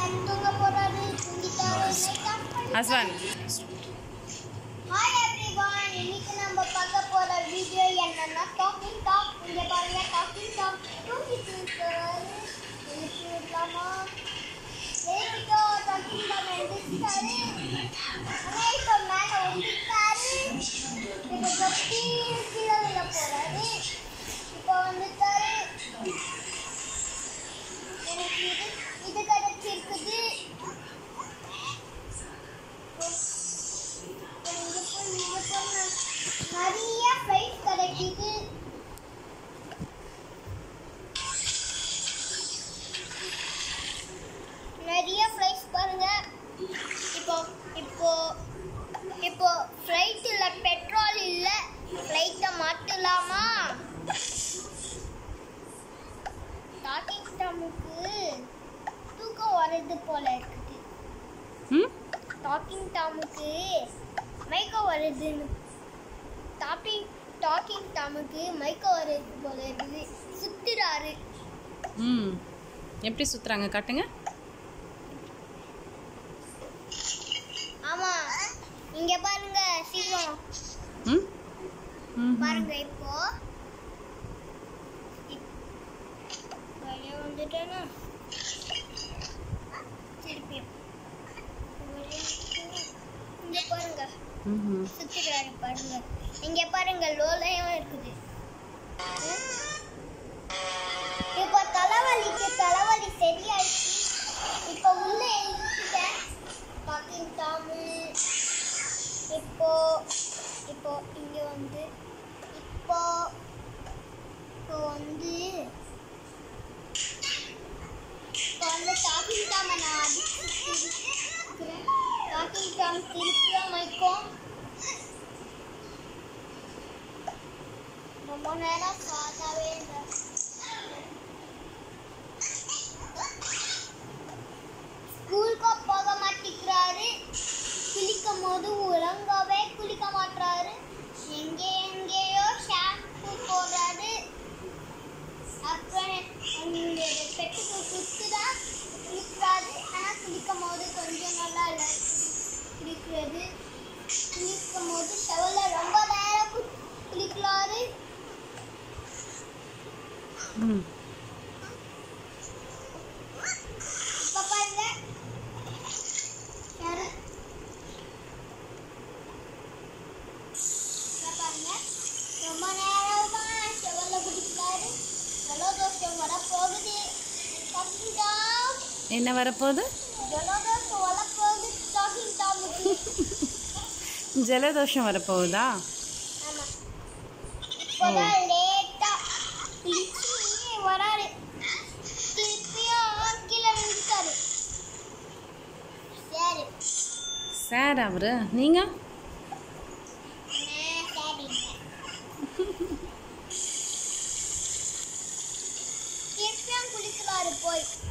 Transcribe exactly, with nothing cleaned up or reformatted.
Aswan. Hi everyone, இன்னைக்கு நம்ம பார்க்க போற வீடியோ என்னன்னா talking talk. இங்க பாருங்க talking talk. தூங்கிட்டு இருக்காரு. எழுப்பி விடலாமா? ஏறிட்டோ talking talk எழுந்திருச்சாரு. ஆனா இப்போ மேல வந்துட்டாரு. இப்போ கட்டி கீழே விழ போறாரு. இப்போ வந்துட்டாரு. எனக்கு இது இது கிடைச்சிருக்குது. நிறைய பிரைஸ் கிடைக்குது. நிறைய பிரைஸ் பாருங்க. இப்போ இப்போ இப்போ ஃப்ளைட் இல்ல, பெட்ரோல் இல்ல, ஃப்ளைட்டை மாத்தலாமா? டாக்கிங் டாமுக்கு தூக்கம் வருது போல இருக்குது. ம் டாக்கிங் டாமுக்கு மைக்கம் வருதுன்னு டாப்பிங் டாக்கிங் டாமுக்கு மைக்கம் வருது போல இருக்குது. சுத்துறாரு. ம் எப்படி சுத்துறாங்க காட்டுங்க. ஆமா, இங்க பாருங்க சீக்கிரம். ம் ம் பாருங்க இப்போ வெளியே வந்துட்டேனா திருப்பியும் இங்க பாருங்க. ம் சுத்துறாரு பாருங்க. இங்க பாருங்க லோலையும் இருக்குது. இப்போ தலைவலிக்கு தலைவலி சரியாயிடுச்சு. இப்போ உள்ள எழுதிட்டேன் டாக்கிங் டாமு. இப்போ இப்போ இங்க வந்து இப்போ இப்போ வந்து இப்போ வந்து டாக்கிங் டாமை நான் அடிச்சு டாக்கிங் டாம் திருப்பியும் மைக்கும். ரொம்ப நேரம் சாதாவே இல்லை. ஸ்கூலுக்கு போக மாட்டேங்கிறாரு. குளிக்கும் போது ஒழுங்காவே குளிக்க மாட்டாரு. எங்கே எங்கேயோ ஷாம்பு போடுறாரு. அப்புறம் பெட்டுக்கு குத்துதான் குளிக்கிறாரு. ஆனால் குளிக்கும் போது கொஞ்சம் நல்லா இல்லை குளிக்கிறது. குளிக்கும் போது செவல ரொம்ப நேரம் குளிக்கிறாரு. ம் இப்போ பாருங்க யாரு பாருங்க ரொம்ப நேரமா செவல குளிக்கிறாரு. ஜலதோஷம் வர போகுது. டாக்கிங் டாம் என்ன வரப்போகுது? ஜலதோஷம் வர போகுது டாக்கிங் டாமுக்கு. ஜலதோஷம் வரப்போகுதா? ஆமா, இப்போதான் லேட்டா குளிச்சு வராரு. திருப்பியும் கீழே விழுந்துட்டாரு. சரி சார் அவரு நீங்க திருப்பியும் குளிக்கிறாரு போய்.